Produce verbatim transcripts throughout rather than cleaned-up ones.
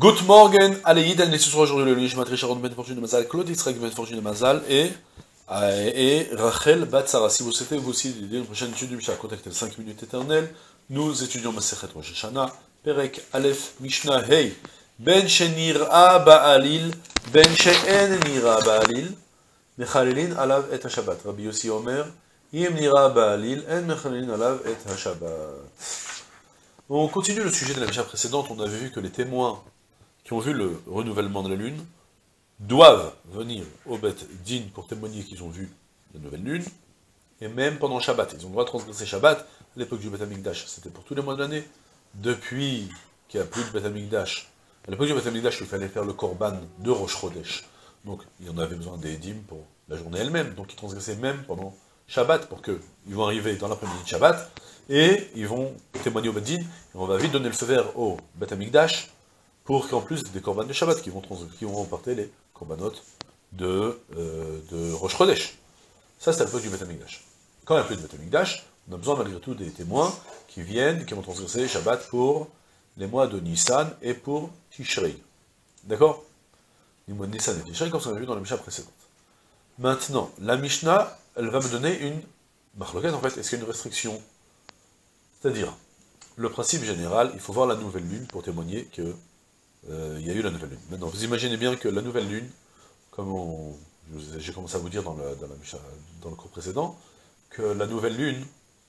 Good morning, allez, Yid, elle est ce soir aujourd'hui le Lish, Matri Sharon Ben Fortune de Mazal, Claude Yitzhak Ben Fortune de Mazal et, et Rachel Batsara. Si vous souhaitez vous aussi aider une prochaine étude du Mishnah, contactez le cinq minutes éternelles. Nous étudions Masechet Rosh Hashanah, Perek Aleph Mishnah Hey, Ben Shenira Ba'alil, Ben She'en Nira Ba'alil, Mechalelin Alav et HaShabbat. Rabbi Yossi Omer, Yim Nira Ba'alil, En Mechalelin Alav et HaShabbat. On continue le sujet de la Mishnah précédente. On avait vu que les témoins qui ont vu le renouvellement de la lune doivent venir au Beth Din pour témoigner qu'ils ont vu la nouvelle lune, et même pendant Shabbat. Ils ont le droit de transgresser Shabbat. À l'époque du Beth Amikdash, c'était pour tous les mois de l'année. Depuis qu'il n'y a plus de Beth Amikdash, à l'époque du Beth Amikdash, il fallait faire le Korban de Rosh Chodesh. Donc, il y en avait besoin des dîmes pour la journée elle-même. Donc, ils transgressaient même pendant Shabbat, pour que ils vont arriver dans l'après-midi de Shabbat, et ils vont témoigner au Beth Din, et on va vite donner le feu vert au Beth Amikdash, pour qu'en plus des korban de Shabbat, qui vont, qui vont remporter les korbanot de, euh, de Rosh Chodesh. Ça, c'est à l'époque du Beth Amikdash. Quand il n'y a plus de Beth Amikdash, on a besoin malgré tout des témoins qui viennent, qui vont transgresser Shabbat pour les mois de Nissan et pour Tishrei. D'accord? Les mois de Nissan et Tishrei, comme on a vu dans la Mishnah précédente. Maintenant, la Mishnah, elle va me donner une marloquette, en fait. Est-ce qu'il y a une restriction? C'est-à-dire, le principe général, il faut voir la nouvelle lune pour témoigner que Euh, il y a eu la nouvelle lune. Maintenant, vous imaginez bien que la nouvelle lune, comme on, j'ai commencé à vous dire dans le, dans, la, dans le cours précédent, que la nouvelle lune,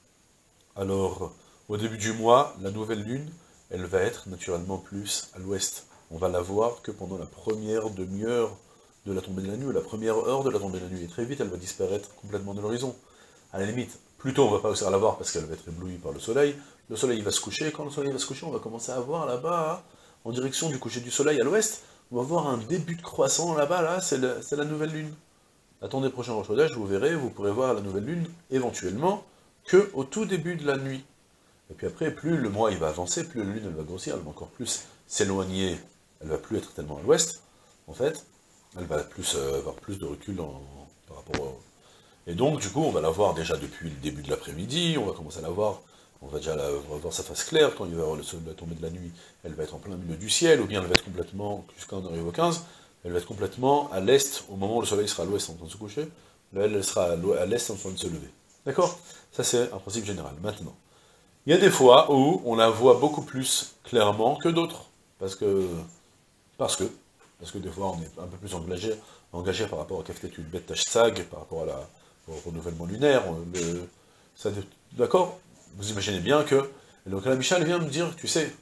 alors, au début du mois, la nouvelle lune, elle va être naturellement plus à l'ouest. On va la voir que pendant la première demi-heure de la tombée de la nuit, ou la première heure de la tombée de la nuit, et très vite, elle va disparaître complètement de l'horizon. À la limite, plus tôt, on va pas réussir à la voir parce qu'elle va être éblouie par le soleil. Le soleil va se coucher, et quand le soleil va se coucher, on va commencer à voir là-bas, en direction du coucher du soleil à l'ouest, on va voir un début de croissant là-bas, là, c'est la nouvelle lune. Attendez le prochain Rosh Chodesh, vous verrez, vous pourrez voir la nouvelle lune, éventuellement, que au tout début de la nuit. Et puis après, plus le mois il va avancer, plus la lune elle va grossir, elle va encore plus s'éloigner, elle va plus être tellement à l'ouest, en fait, elle va plus, euh, avoir plus de recul en, en, par rapport au... Et donc, du coup, on va la voir déjà depuis le début de l'après-midi, on va commencer à la voir. On va déjà la, on va voir sa face claire, quand il va y avoir le soleil, la tombée de la nuit, elle va être en plein milieu du ciel, ou bien elle va être complètement, jusqu'à on arrive au quinze, elle va être complètement à l'est, au moment où le soleil sera à l'ouest en train de se coucher, là elle sera à l'est en train de se lever. D'accord? Ça c'est un principe général. Maintenant, il y a des fois où on la voit beaucoup plus clairement que d'autres, parce que, parce que, parce que des fois on est un peu plus engagé, engagé par rapport à Kaftetu Bet Tashsag, par rapport à la, au renouvellement lunaire, le, ça, d'accord? Vous imaginez bien que, et donc la Mishnah vient me dire, tu sais,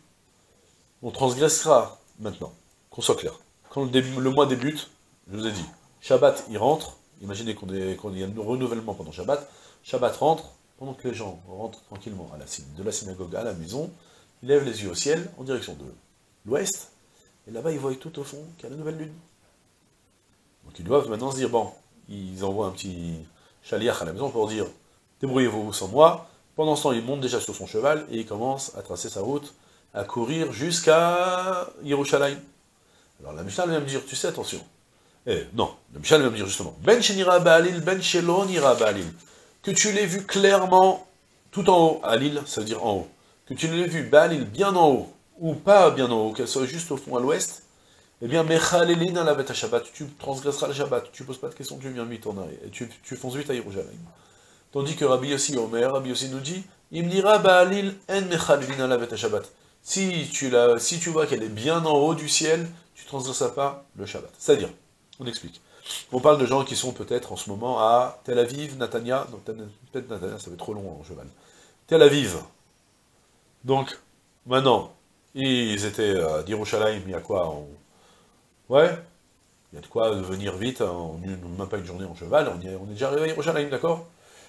on transgressera maintenant, qu'on soit clair. Quand le, début, le mois débute, je vous ai dit, Shabbat il rentre, imaginez qu'on qu y a un renouvellement pendant Shabbat, Shabbat rentre, pendant que les gens rentrent tranquillement à la, de la synagogue à la maison, ils lèvent les yeux au ciel, en direction de l'ouest, et là-bas ils voient tout au fond qu'il y a la nouvelle lune. Donc ils doivent maintenant se dire, bon, ils envoient un petit chaliach à la maison pour dire, débrouillez-vous sans moi. Pendant ce temps, il monte déjà sur son cheval et il commence à tracer sa route, à courir jusqu'à Yerushalayim. Alors la Mishnah vient me dire, tu sais, attention. Eh, non, la Mishnah vient me dire justement, Ben Shenira Ba'alil, Ben Shelo Nira Ba'alil. Que tu l'aies vu clairement, tout en haut, Alil, ça veut dire en haut. Que tu l'aies vu Ba'alil bien en haut, ou pas bien en haut, qu'elle soit juste au fond à l'ouest, eh bien, Mechalelin alavet Shabbat, tu transgresseras le Shabbat, tu poses pas de questions, tu viens vite en arrière, et tu, tu fonces vite à Yerushalayim. Tandis que Rabbi Yossi Omer, Rabbi Yossi nous dit, Imnira Ba'alil en mechalelin alavet Shabbat. Si tu la, si tu vois qu'elle est bien en haut du ciel, tu ne transgresseras pas le Shabbat. C'est-à-dire, on explique. On parle de gens qui sont peut-être en ce moment à Tel Aviv, Natania, donc peut-être Natania, ça va être trop long en cheval. Tel Aviv. Donc, maintenant, ils étaient à Yerushalayim, il y a quoi en... Ouais, il y a de quoi venir vite, en une, même pas une journée en cheval, on, y est, on est déjà arrivé à Yerushalayim, d'accord?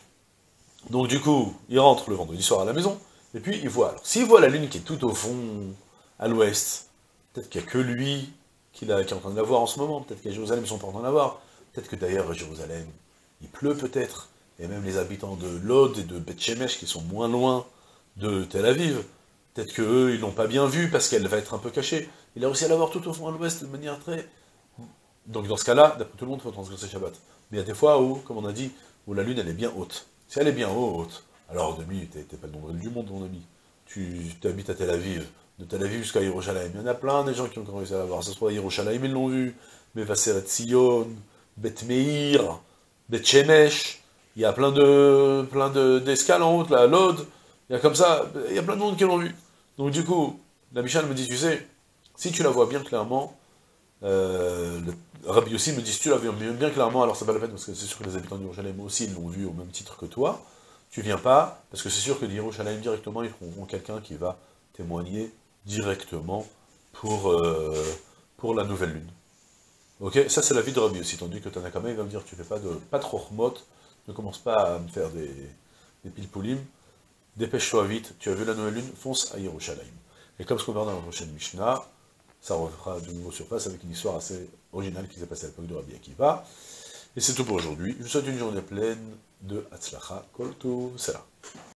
Donc du coup, il rentre le vendredi soir à la maison, et puis il voit. Alors, s'il voit la lune qui est tout au fond, à l'ouest, peut-être qu'il n'y a que lui qui, qui est en train de la voir en ce moment, peut-être qu'à Jérusalem ils sont pas en train de la voir, peut-être que d'ailleurs à Jérusalem, il pleut peut-être, et même les habitants de Lod et de Beth Shemesh qui sont moins loin de Tel Aviv, peut-être qu'eux, ils l'ont pas bien vue parce qu'elle va être un peu cachée. Il a réussi à la voir tout au fond à l'ouest de manière très... Donc dans ce cas-là, d'après tout le monde, il faut transgresser Shabbat. Mais il y a des fois où, comme on a dit, où la lune elle est bien haute. Si elle est bien haute, alors de nuit, t'es pas le nombril du monde, mon ami. Tu habites à Tel Aviv, de Tel Aviv jusqu'à Yerushalayim. Il y en a plein des gens qui ont réussi à la voir. Ça se trouve à Yerushalayim, ils l'ont vu. Mevaseret Sion, Bet Meir, Bet Shemesh. Il y a plein de plein de d'escales en route, là, à Lod. Il y a comme ça, il y a plein de monde qui l'ont vu. Donc du coup, la Michal me dit, tu sais, si tu la vois bien clairement, euh, le Rabbi Yossi me dit, si tu la vois bien, bien clairement, alors ça pas la peine, parce que c'est sûr que les habitants de Yerushalayim aussi l'ont vu au même titre que toi. Tu viens pas, parce que c'est sûr que de Yerushalayim directement, ils feront quelqu'un qui va témoigner directement pour, euh, pour la nouvelle lune. Ok, ça c'est l'avis de Rabbi Yossi, tandis que Tanakama il va me dire, tu fais pas de pas trop chmot, ne commence pas à me faire des, des pilpoulim, dépêche-toi vite, tu as vu la nouvelle lune, fonce à Yerushalayim. Et comme ce qu'on verra dans la prochaine Mishnah, ça refera de nouveau surface avec une histoire assez originale qui s'est passée à l'époque de Rabbi Akiva. Et c'est tout pour aujourd'hui. Je vous souhaite une journée pleine de Hatzlacha Kol Tov. C'est là.